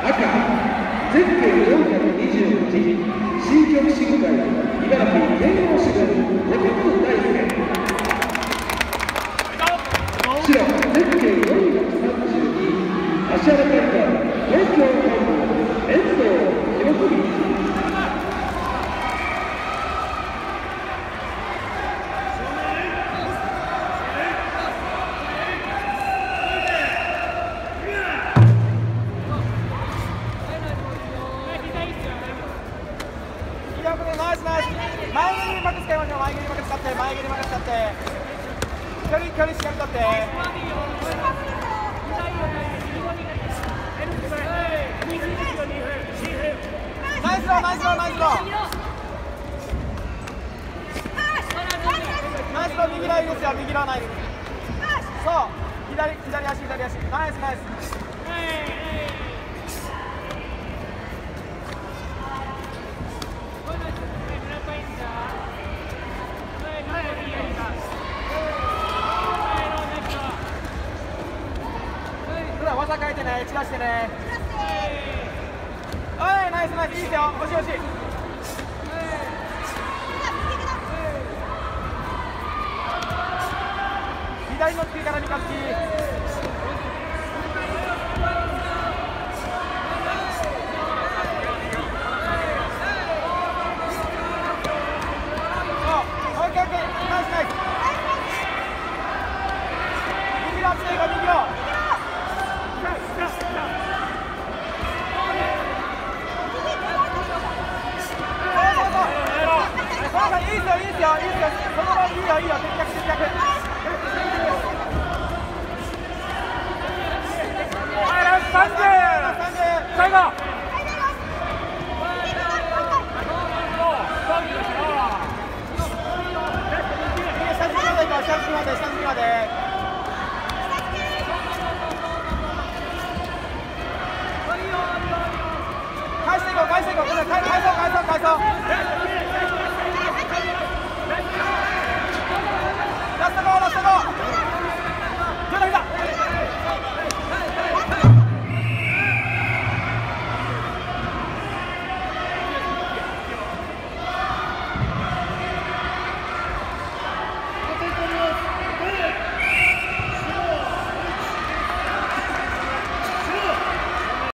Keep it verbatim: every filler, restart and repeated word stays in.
赤、ゼッケンよんひゃくにじゅうはち、新極真会、茨城天皇支部、後藤大輔。白、ゼッケンよんひゃくさんじゅうに、芦原健太、東京本部、遠藤博文。 ナイスナイス。前蹴りに任せ使いましょう。前蹴りに任せ使って、前蹴りに任せ使って。距離距離しっかり取って。ナイスローナイスローナイスロー。ナイスロー右ラインですよ。右ラインナイス。そう。左左足左足。ナイスナイス。技変えてね、散らしてね。おい、ナイスナイス、いいですよ、押し押し。左の突きから三日月。オッケーオッケー、ナイスナイス。右の圧力が右の。いいですよ、いいですよ、いいですよ、そのままいいよ、いいよ、接客、接客。はい、ラストさんじゅう。